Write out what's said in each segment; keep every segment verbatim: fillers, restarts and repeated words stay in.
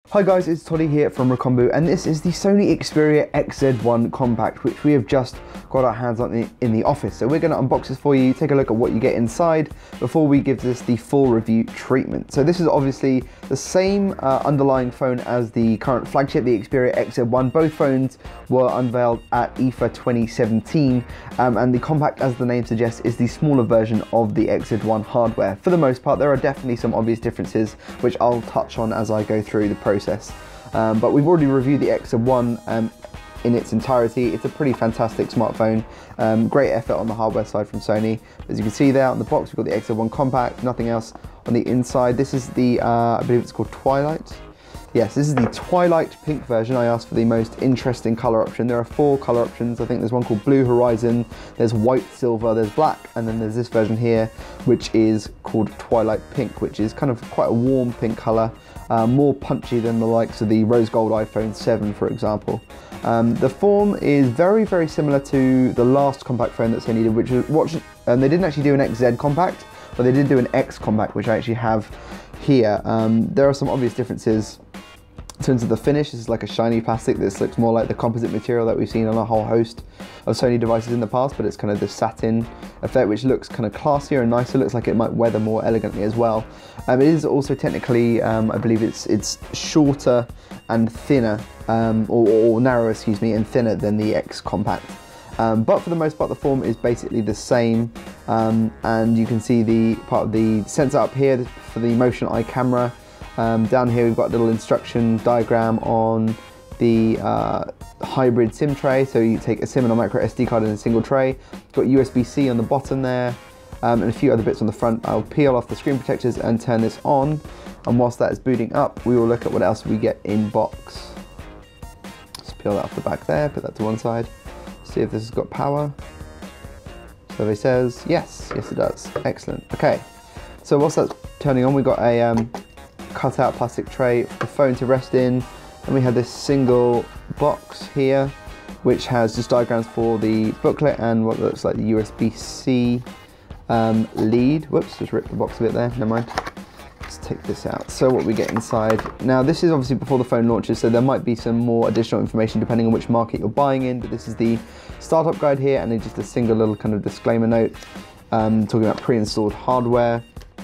Hi guys, it's Toddy here from Recombo, and this is the Sony Xperia X Z one Compact, which we have just got our hands on in, in the office. So we're going to unbox this for you, take a look at what you get inside before we give this the full review treatment. So this is obviously the same uh, underlying phone as the current flagship, the Xperia X Z one. Both phones were unveiled at I F A twenty seventeen, um, and the Compact, as the name suggests, is the smaller version of the X Z one hardware. For the most part, there are definitely some obvious differences, which I'll touch on as I go through the process. Um, but we've already reviewed the X Z one um, in its entirety. It's a pretty fantastic smartphone. Um, great effort on the hardware side from Sony. As you can see there on the box, we've got the X Z one Compact, nothing else on the inside. This is the, uh, I believe it's called Twilight. Yes, this is the Twilight Pink version. I asked for the most interesting color option. There are four color options. I think there's one called Blue Horizon, there's White Silver, there's Black, and then there's this version here, which is called Twilight Pink, which is kind of quite a warm pink color, uh, more punchy than the likes of the rose gold iPhone seven, for example. Um, the form is very, very similar to the last compact phone that Sony did, which was, watch, and they didn't actually do an X Z Compact, but they did do an X Compact, which I actually have here. Um, there are some obvious differences. In terms of the finish, this is like a shiny plastic. This looks more like the composite material that we've seen on a whole host of Sony devices in the past, but it's kind of the satin effect, which looks kind of classier and nicer. Looks like it might weather more elegantly as well. Um, it is also technically, um, I believe it's it's shorter and thinner, um, or, or narrower, excuse me, and thinner than the X Compact. Um, but for the most part, the form is basically the same, um, and you can see the part of the sensor up here for the motion eye camera. Um, down here we've got a little instruction diagram on the uh, hybrid SIM tray, so you take a SIM and a micro S D card in a single tray. You've got U S B C on the bottom there, um, and a few other bits on the front. I'll peel off the screen protectors and turn this on, and whilst that is booting up, we will look at what else we get in box. Just peel that off the back there, put that to one side, see if this has got power. Survey says yes, yes it does. Excellent. Okay, so whilst that's turning on, we've got a um, cut out plastic tray for the phone to rest in, and we have this single box here which has just diagrams for the booklet and what looks like the U S B C um, lead. Whoops, just ripped the box a bit there, never mind. Let's take this out. So what we get inside, now this is obviously before the phone launches, so there might be some more additional information depending on which market you're buying in, but this is the startup guide here, and then just a single little kind of disclaimer note um, talking about pre-installed hardware.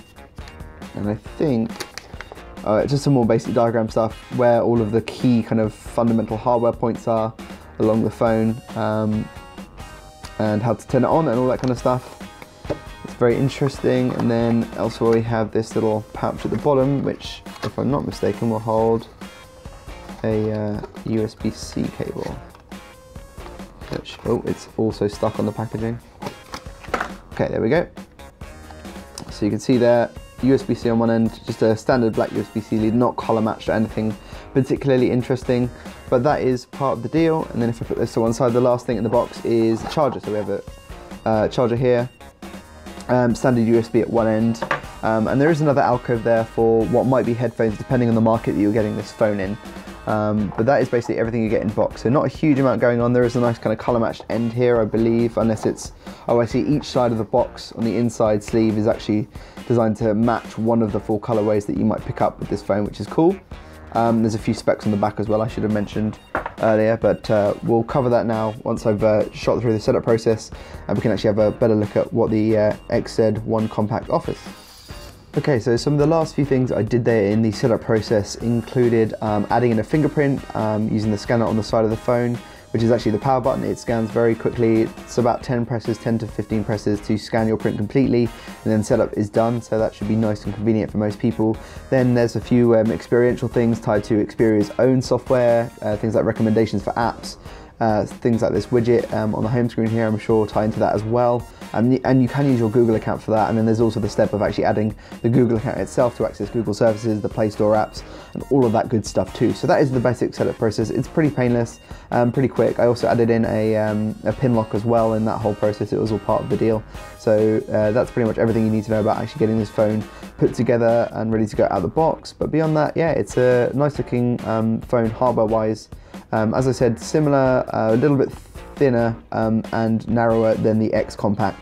And I think Uh, just some more basic diagram stuff where all of the key kind of fundamental hardware points are along the phone, um, and how to turn it on and all that kind of stuff. It's very interesting. And then elsewhere we have this little pouch at the bottom, which, if I'm not mistaken, will hold a uh, U S B C cable. Which, oh, it's also stuck on the packaging. Okay, there we go. So you can see there, U S B C on one end, just a standard black U S B C lead, not color matched or anything particularly interesting, but that is part of the deal. And then if I put this to one side, the last thing in the box is a charger. So we have a uh, charger here, um, standard U S B at one end, um, and there is another alcove there for what might be headphones depending on the market that you're getting this phone in. Um, but that is basically everything you get in box. So not a huge amount going on. There is a nice kind of color matched end here, I believe, unless it's, oh, I see each side of the box on the inside sleeve is actually designed to match one of the four colorways that you might pick up with this phone, which is cool. Um, there's a few specs on the back as well, I should have mentioned earlier, but uh, we'll cover that now once I've uh, shot through the setup process, and we can actually have a better look at what the uh, X Z one Compact offers. Okay, so some of the last few things I did there in the setup process included um, adding in a fingerprint um, using the scanner on the side of the phone, which is actually the power button. It scans very quickly. It's about ten presses, ten to fifteen presses to scan your print completely, and then setup is done, so that should be nice and convenient for most people. Then there's a few um, experiential things tied to Xperia's own software, uh, things like recommendations for apps, uh, things like this widget um, on the home screen here, I'm sure tie into that as well. Um, and you can use your Google account for that, and then there's also the step of actually adding the Google account itself to access Google services, the Play Store apps, and all of that good stuff too. So that is the basic setup process. It's pretty painless, um, pretty quick. I also added in a, um, a pin lock as well in that whole process. It was all part of the deal. So uh, that's pretty much everything you need to know about actually getting this phone put together and ready to go out of the box. But beyond that, yeah, it's a nice looking um, phone hardware-wise. Um, as I said, similar, uh, a little bit thinner um, and narrower than the X Compact.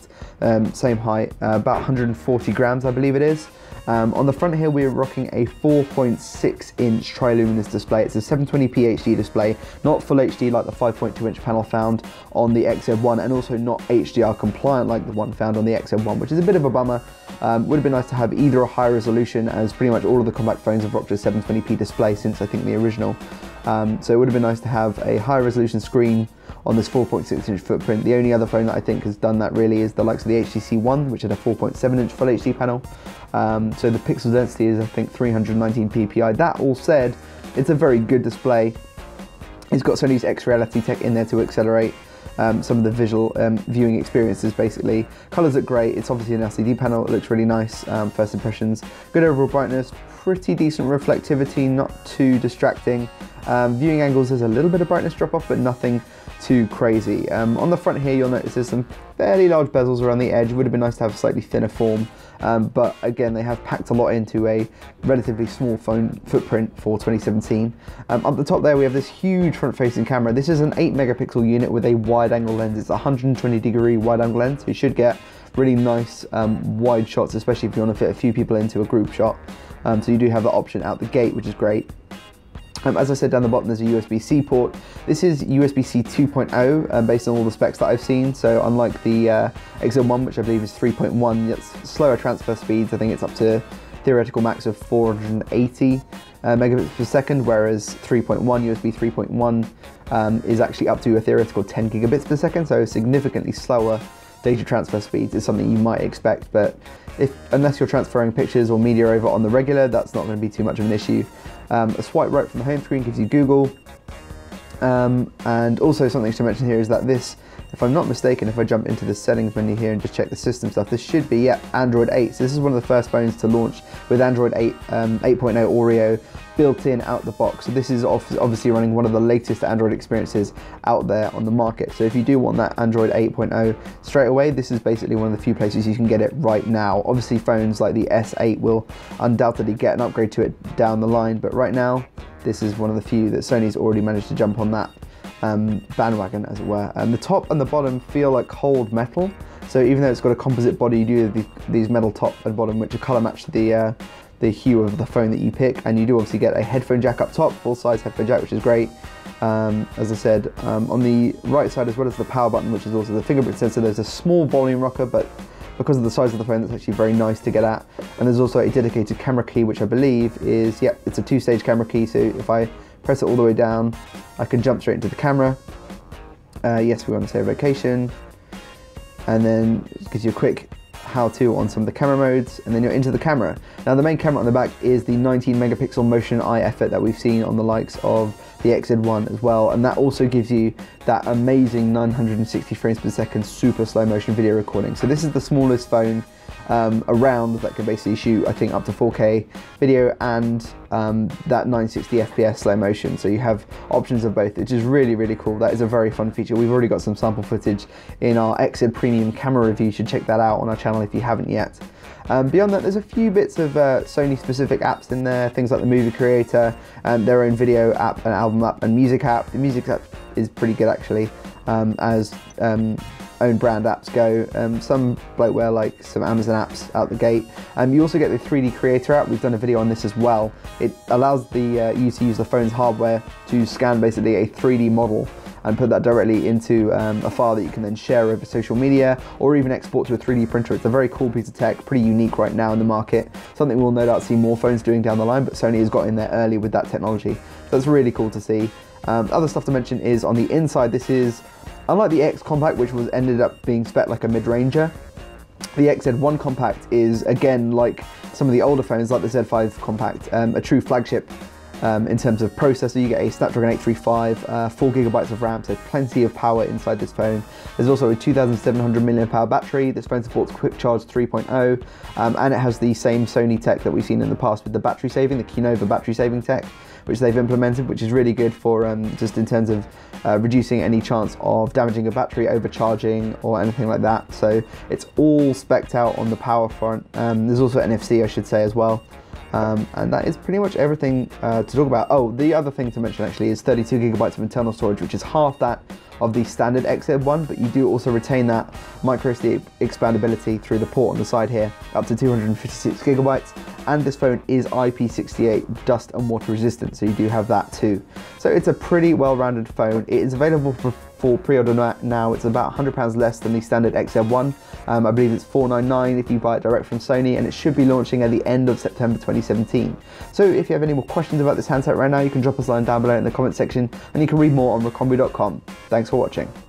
um, same height, uh, about one hundred forty grams I believe it is. Um, on the front here we're rocking a four point six inch tri-luminous display. It's a seven twenty p H D display, not full H D like the five point two inch panel found on the X Z one, and also not H D R compliant like the one found on the X Z one, which is a bit of a bummer. Um, would have been nice to have either a higher resolution, as pretty much all of the compact phones have rocked a seven twenty p display since I think the original. Um, so it would have been nice to have a higher resolution screen on this four point six inch footprint. The only other phone that I think has done that really is the likes of the H T C One, which had a four point seven inch full H D panel. Um, so the pixel density is I think three hundred nineteen p p i. That all said, it's a very good display. It's got Sony's X Reality tech in there to accelerate um, some of the visual um, viewing experiences basically. Colours look great, it's obviously an L C D panel, it looks really nice, um, first impressions. Good overall brightness, pretty decent reflectivity, not too distracting. Um, viewing angles, there's a little bit of brightness drop off, but nothing too crazy. Um, on the front here, you'll notice there's some fairly large bezels around the edge. It would have been nice to have a slightly thinner form, um, but again, they have packed a lot into a relatively small phone footprint for twenty seventeen. Um, up the top there, we have this huge front-facing camera. This is an eight megapixel unit with a wide-angle lens. It's a one hundred twenty degree wide-angle lens, so you should get really nice um, wide shots, especially if you want to fit a few people into a group shot. Um, so you do have that option out the gate, which is great. Um, as I said, down the bottom there's a U S B C port. This is U S B C two point oh um, based on all the specs that I've seen, so unlike the uh, X Z one, which I believe is three point one, it's slower transfer speeds. I think it's up to theoretical max of four hundred eighty uh, megabits per second, whereas three point one, U S B three point one um, is actually up to a theoretical ten gigabits per second, so significantly slower data transfer speeds is something you might expect, but if unless you're transferring pictures or media over on the regular, that's not going to be too much of an issue. Um, a swipe right from the home screen gives you Google, um, and also something to mention here is that this, if I'm not mistaken, if I jump into the settings menu here and just check the system stuff, this should be, yeah, Android eight. So this is one of the first phones to launch with Android eight, um, eight point oh Oreo built in out the box. So this is obviously running one of the latest Android experiences out there on the market. So if you do want that Android eight point oh straight away, this is basically one of the few places you can get it right now. Obviously phones like the S eight will undoubtedly get an upgrade to it down the line, but right now this is one of the few that Sony's already managed to jump on that um, bandwagon, as it were. And the top and the bottom feel like cold metal. So even though it's got a composite body, you do have these metal top and bottom, which are color matched to the uh, the hue of the phone that you pick, and you do obviously get a headphone jack up top, full-size headphone jack, which is great. Um, as I said, um, on the right side, as well as the power button, which is also the fingerprint sensor, there's a small volume rocker, but because of the size of the phone, that's actually very nice to get at. And there's also a dedicated camera key, which I believe is, yep, it's a two-stage camera key, so if I press it all the way down, I can jump straight into the camera. Uh, yes, we want to say location, and then it gives you a quick how-to on some of the camera modes, and then you're into the camera. Now the main camera on the back is the nineteen megapixel motion eye effort that we've seen on the likes of the X Z one as well, and that also gives you that amazing nine hundred sixty frames per second super slow motion video recording. So this is the smallest phone um, around that can basically shoot, I think, up to four K video and um, that nine sixty F P S slow motion. So you have options of both, which is really, really cool. That is a very fun feature. We've already got some sample footage in our X Z Premium camera review. You should check that out on our channel if you haven't yet. Um, beyond that, there's a few bits of uh, Sony specific apps in there, things like the Movie Creator, and their own video app, an album app, and music app. The music app is pretty good actually, um, as um, own brand apps go. Um, some bloatware like some Amazon apps out the gate. Um, you also get the three D Creator app. We've done a video on this as well. It allows the uh, you to use the phone's hardware to scan basically a three D model and put that directly into um, a file that you can then share over social media or even export to a three D printer. It's a very cool piece of tech, pretty unique right now in the market. Something we'll no doubt see more phones doing down the line, but Sony has got in there early with that technology. So that's really cool to see. Um, other stuff to mention is on the inside, this is, unlike the X Compact, which was ended up being spec like a mid-ranger, the X Z one Compact is, again, like some of the older phones, like the Z five Compact, um, a true flagship. Um, in terms of processor, you get a Snapdragon eight thirty-five, uh, four gigabytes of RAM, so plenty of power inside this phone. There's also a two thousand seven hundred milliamp hour battery. This phone supports Quick Charge three point oh, um, and it has the same Sony tech that we've seen in the past with the battery saving, the Kinova battery saving tech, which they've implemented, which is really good for um, just in terms of uh, reducing any chance of damaging a battery, overcharging, or anything like that. So it's all specced out on the power front. Um, there's also N F C, I should say, as well. Um, and that is pretty much everything uh, to talk about. Oh, the other thing to mention actually is thirty-two gigabytes of internal storage, which is half that of the standard X Z one, but you do also retain that micro S D expandability through the port on the side here, up to two hundred fifty-six gigabytes. And this phone is I P six eight dust and water resistant, so you do have that too. So it's a pretty well-rounded phone. It is available for, for pre-order now. It's about one hundred pounds less than the standard X Z one. Um, I believe it's four ninety-nine if you buy it direct from Sony, and it should be launching at the end of September twenty seventeen. So if you have any more questions about this handset right now, you can drop us a line down below in the comment section, and you can read more on recombu dot com. Thanks for watching.